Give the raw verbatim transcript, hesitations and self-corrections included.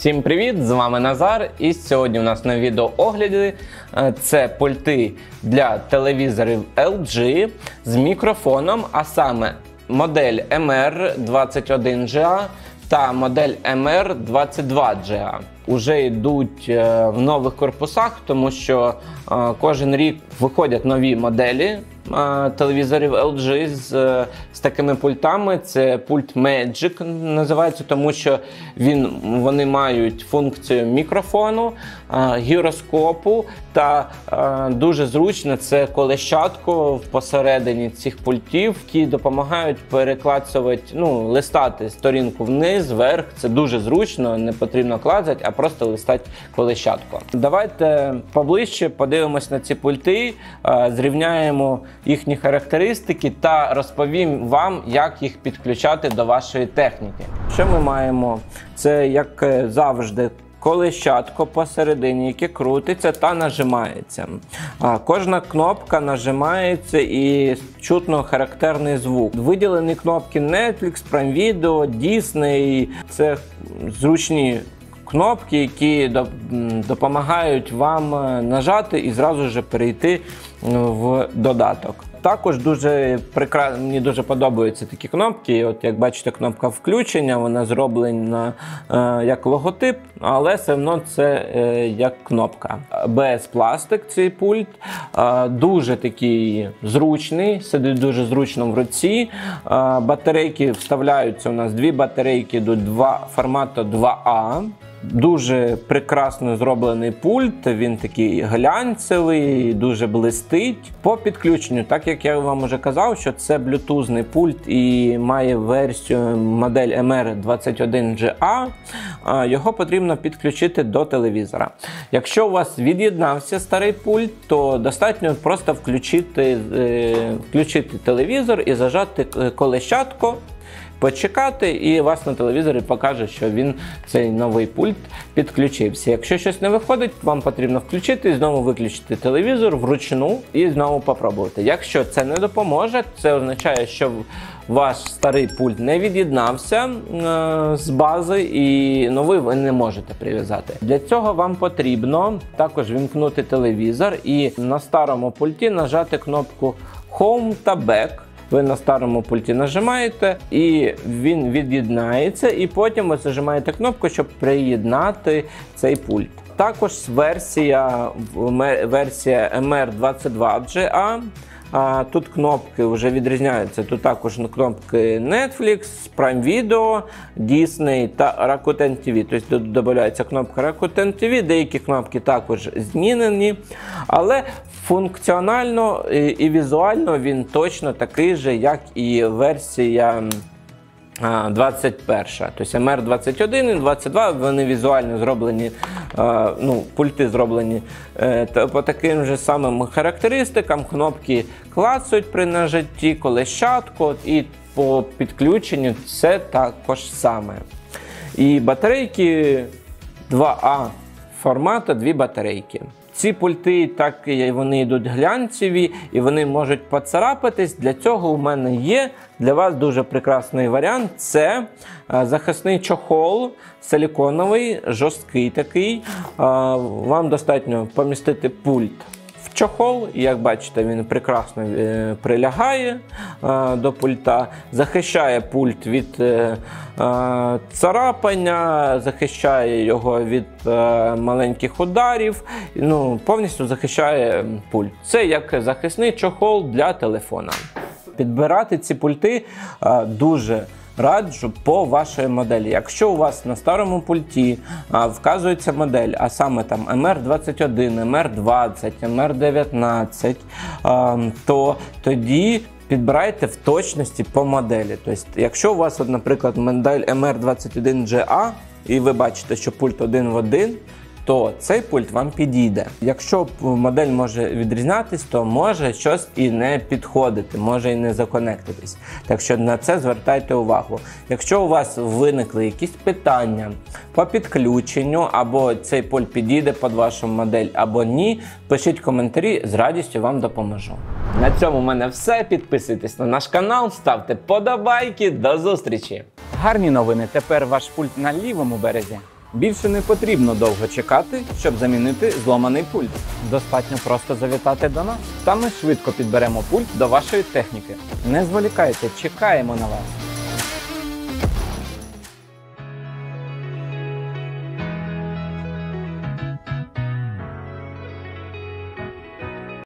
Всім привіт! З вами Назар, і сьогодні у нас на відеоогляді це пульти для телевізорів ел джі з мікрофоном, а саме модель ем ар двадцять один джі ей та модель ем ар двадцять два джі ей. Уже йдуть в нових корпусах, тому що кожен рік виходять нові моделі телевізорів ел джі з, з такими пультами. Це пульт Magic називається, тому що він, вони мають функцію мікрофону, гіроскопу та дуже зручно це колещатко посередині цих пультів, які допомагають переклацувати, ну, листати сторінку вниз, вверх. Це дуже зручно, не потрібно клацати, а просто листати колещатко. Давайте поближче подивимось на ці пульти, зрівняємо їхні характеристики та розповім вам, як їх підключати до вашої техніки. Що ми маємо? Це, як завжди, колещатко посередині, яке крутиться та нажимається. Кожна кнопка нажимається і чутно характерний звук. Виділені кнопки Netflix, Prime Video, Disney. Це зручні кнопки, які допомагають вам нажати і зразу ж перейти в додаток. Також дуже прекрасно, мені дуже подобаються такі кнопки. От як бачите, кнопка включення, вона зроблена е, як логотип, але все одно це е, як кнопка. Без пластик цей пульт, е, дуже такий зручний, сидить дуже зручно в руці. Е, батарейки вставляються, у нас дві батарейки до два, формату два А. Дуже прекрасно зроблений пульт, він такий глянцевий, дуже блистить. По підключенню, так як я вам вже казав, що це блютузний пульт і має версію модель ем ар двадцять один джі ей, його потрібно підключити до телевізора. Якщо у вас від'єднався старий пульт, то достатньо просто включити, включити телевізор і зажати колещатко, почекати, і вас на телевізорі покаже, що він, цей новий пульт, підключився. Якщо щось не виходить, вам потрібно включити і знову виключити телевізор вручну і знову попробувати. Якщо це не допоможе, це означає, що ваш старий пульт не від'єднався е з бази і новий ви не можете прив'язати. Для цього вам потрібно також вімкнути телевізор і на старому пульті нажати кнопку Home та Back. Ви на старому пульті нажимаєте, і він від'єднається, і потім ви зажимаєте кнопку, щоб приєднати цей пульт. Також версія, версія ем ар двадцять два джі ей. А, тут кнопки вже відрізняються. Тут також кнопки Netflix, Prime Video, Disney та Rakuten ті ві. Тобто тут додається кнопка Rakuten ті ві, деякі кнопки також змінені. Але функціонально і, і візуально він точно такий же, як і версія двадцять перша. Тобто ем ар двадцять один і двадцять два, вони візуально зроблені, ну, пульти зроблені по таким же самим характеристикам. Кнопки клацають при нажатті, колещатко, і по підключенню все також саме. І батарейки два А формату, дві батарейки. Ці пульти, так, вони йдуть глянцеві і вони можуть поцарапатись. Для цього у мене є для вас дуже прекрасний варіант. Це захисний чохол, силіконовий, жорсткий такий. Вам достатньо помістити пульт в чохол, і як бачите, він прекрасно прилягає до пульта, захищає пульт від царапання, захищає його від маленьких ударів, ну, повністю захищає пульт. Це як захисний чохол для телефона. Підбирати ці пульти дуже раджу по вашій моделі. Якщо у вас на старому пульті а, вказується модель, а саме там ем ар двадцять один, ем ар двадцять, ем ар дев'ятнадцять, а, то тоді підбирайте в точності по моделі. Тобто, якщо у вас, от, наприклад, модель ем ар двадцять один джі ей, і ви бачите, що пульт один в один, то цей пульт вам підійде. Якщо модель може відрізнятись, то може щось і не підходити, може і не законектитись. Так що на це звертайте увагу. Якщо у вас виникли якісь питання по підключенню, або цей пульт підійде під вашу модель, або ні, пишіть коментарі, з радістю вам допоможу. На цьому в мене все. Підписуйтесь на наш канал, ставте подобайки. До зустрічі! Гарні новини. Тепер ваш пульт на лівому березі Більше не потрібно довго чекати, щоб замінити зломаний пульт. Достатньо просто завітати до нас. Та ми швидко підберемо пульт до вашої техніки. Не зволікайте, чекаємо на вас.